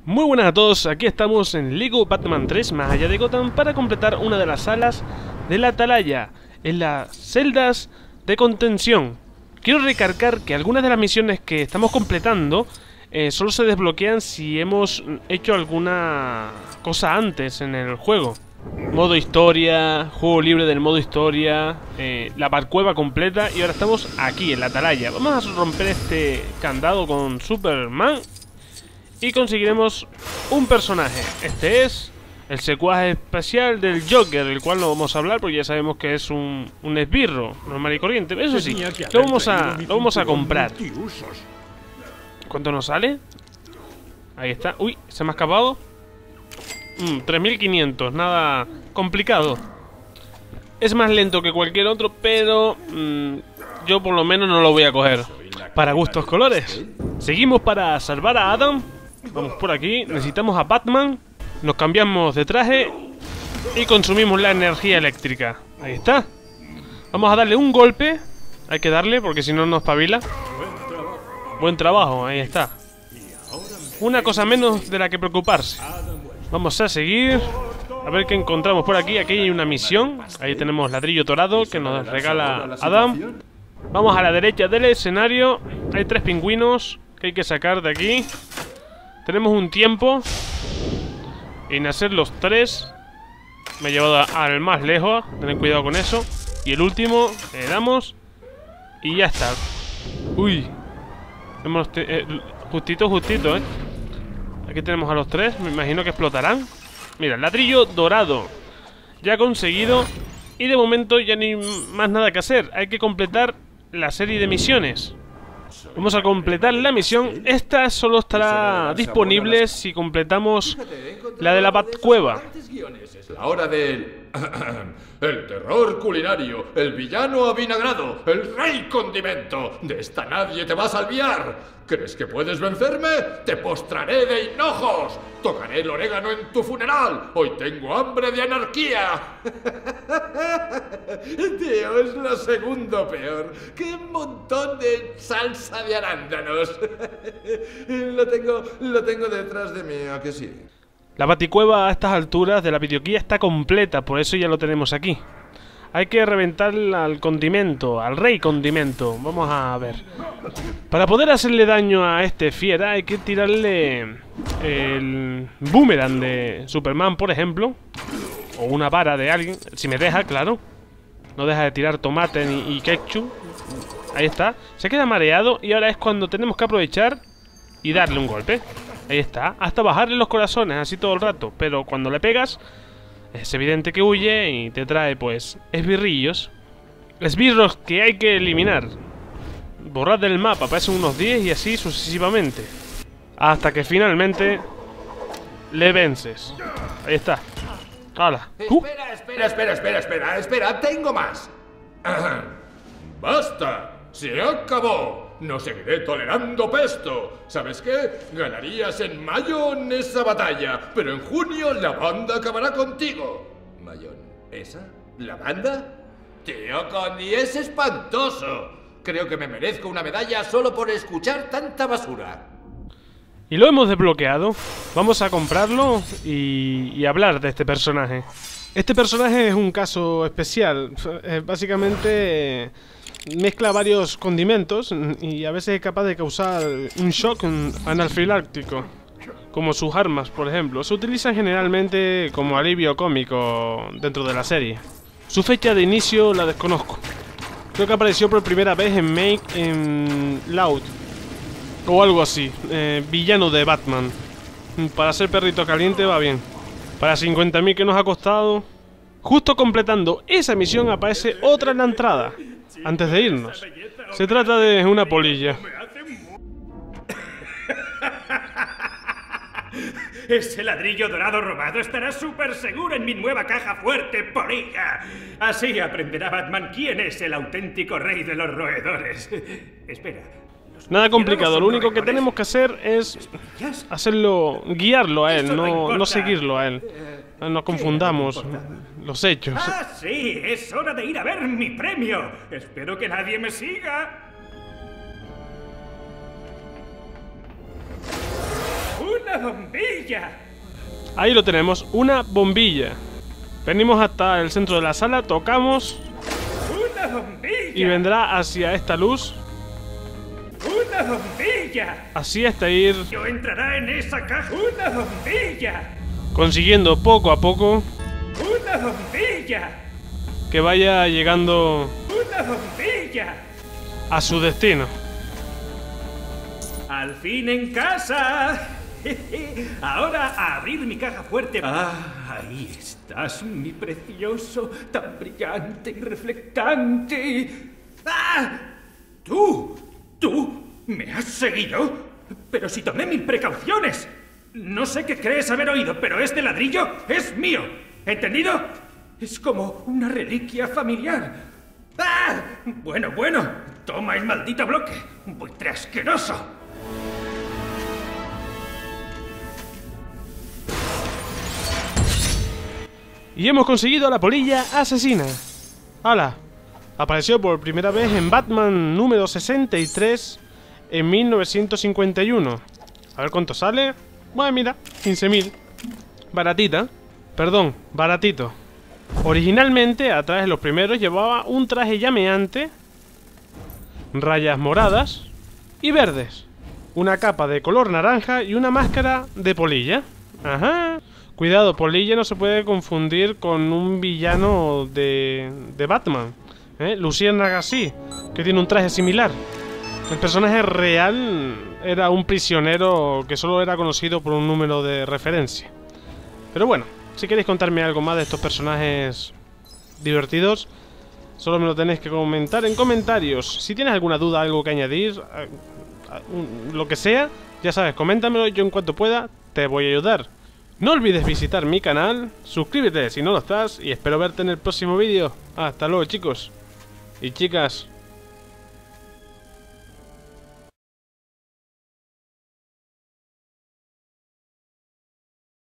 Muy buenas a todos, aquí estamos en Lego Batman 3 Más allá de Gotham para completar una de las salas de la Atalaya, en las celdas de contención. Quiero recargar que algunas de las misiones que estamos completando solo se desbloquean si hemos hecho alguna cosa antes en el juego. Modo historia, juego libre del modo historia, la Batcueva completa y ahora estamos aquí en la Atalaya. Vamos a romper este candado con Superman y conseguiremos un personaje. Este es el secuaje especial del Joker, del cual no vamos a hablar porque ya sabemos que es un esbirro normal y corriente. Eso sí, lo vamos a comprar. ¿Cuánto nos sale? Ahí está. Uy, se me ha escapado. 3500, nada complicado. Es más lento que cualquier otro, pero yo por lo menos no lo voy a coger. Para gustos colores. Seguimos para salvar a Adam. Vamos por aquí, necesitamos a Batman. Nos cambiamos de traje y consumimos la energía eléctrica. Ahí está. Vamos a darle un golpe. Hay que darle porque si no nos espabila. Buen trabajo, ahí está. Una cosa menos de la que preocuparse. Vamos a seguir. A ver qué encontramos por aquí. Aquí hay una misión. Ahí tenemos ladrillo dorado que nos regala Adam. Vamos a la derecha del escenario. Hay 3 pingüinos que hay que sacar de aquí. Tenemos un tiempo en hacer los 3. Me he llevado al más lejos. Ten cuidado con eso. Y el último le damos y ya está. Uy. Justito, Aquí tenemos a los 3. Me imagino que explotarán. Mira, ladrillo dorado ya conseguido. Y de momento ya ni más nada que hacer. Hay que completar la serie de misiones. Vamos a completar la misión. Esta solo estará disponible si completamos la de la Batcueva. La hora del... el terror culinario, el villano avinagrado, el rey condimento. De esta nadie te va a salviar. ¿Crees que puedes vencerme? Te postraré de hinojos. Tocaré el orégano en tu funeral. Hoy tengo hambre de anarquía. Tío, es lo segundo peor. ¡Qué montón de salsa de arándanos! Lo tengo detrás de mí, ¿a que sí? La Baticueva a estas alturas de la videoguía está completa, por eso ya lo tenemos aquí. Hay que reventar al condimento, al rey condimento. Vamos a ver. Para poder hacerle daño a este fiera hay que tirarle el boomerang de Superman, por ejemplo. O una vara de alguien, si me deja, claro. No deja de tirar tomate y ketchup. Ahí está. Se queda mareado y ahora es cuando tenemos que aprovechar y darle un golpe. Ahí está, hasta bajarle los corazones, así todo el rato. Pero cuando le pegas, es evidente que huye y te trae, pues, esbirrillos. Esbirros que hay que eliminar. Borrar del mapa, parecen unos 10 y así sucesivamente. Hasta que finalmente le vences. Ahí está. ¡Hala! Espera, tengo más. ¡Basta! ¡Se acabó! No seguiré tolerando pesto. ¿Sabes qué? Ganarías en mayo en esa batalla, pero en junio la banda acabará contigo. ¿Mayón? ¿Esa? ¿La banda? Tío, Condi, es espantoso. Creo que me merezco una medalla solo por escuchar tanta basura. Y lo hemos desbloqueado. Vamos a comprarlo y hablar de este personaje. Este personaje es un caso especial. Básicamente mezcla varios condimentos y a veces es capaz de causar un shock anafiláctico, como sus armas, por ejemplo. Se utilizan generalmente como alivio cómico dentro de la serie. Su fecha de inicio la desconozco. Creo que apareció por primera vez en Make en Loud o algo así. Villano de Batman. Para ser perrito caliente va bien. Para 50.000 que nos ha costado. Justo completando esa misión aparece otra en la entrada. Antes de irnos. Se trata de una polilla. Ese ladrillo dorado robado estará súper seguro en mi nueva caja fuerte, polilla. Así aprenderá Batman quién es el auténtico rey de los roedores. Espera. Nada complicado, lo único que tenemos que hacer es hacerlo, guiarlo a él, no seguirlo a él. No confundamos los hechos. ¡Ah, sí! ¡Es hora de ir a ver mi premio! Espero que nadie me siga. ¡Una ¡Una bombilla! Ahí lo tenemos, una bombilla. Venimos hasta el centro de la sala, tocamos ¡Una bombilla! y vendrá hacia esta luz. ¡Una bombilla! Así hasta ir ¡Yo entrará en esa caja! ¡Una bombilla! consiguiendo poco a poco ¡Una bombilla! que vaya llegando ¡Una bombilla! a su destino. ¡Al fin en casa! Ahora a abrir mi caja fuerte. ¡Ah! Ahí estás, mi precioso, tan brillante y reflectante. ¡Ah! ¡Tú! ¿Me has seguido? Pero si tomé 1000 precauciones. No sé qué crees haber oído, pero este ladrillo es mío. ¿Entendido? Es como una reliquia familiar. ¡Ah! Bueno. Toma el maldito bloque. ¡Buitre asqueroso! Y hemos conseguido a la polilla asesina. ¡Hala! Apareció por primera vez en Batman número 63 en 1951. A ver cuánto sale. Bueno, mira, 15.000. Baratita. Perdón, baratito. Originalmente, atrás de los primeros, llevaba un traje llameante, rayas moradas y verdes, una capa de color naranja y una máscara de polilla. Ajá. Cuidado, polilla no se puede confundir con un villano de Batman. Luciérnaga sí, que tiene un traje similar. El personaje real era un prisionero que solo era conocido por un número de referencia. Pero bueno, si queréis contarme algo más de estos personajes divertidos, solo me lo tenéis que comentar en comentarios. Si tienes alguna duda, algo que añadir, lo que sea, ya sabes, coméntamelo, yo en cuanto pueda te voy a ayudar. No olvides visitar mi canal, suscríbete si no lo estás y espero verte en el próximo vídeo. Hasta luego, chicos y chicas.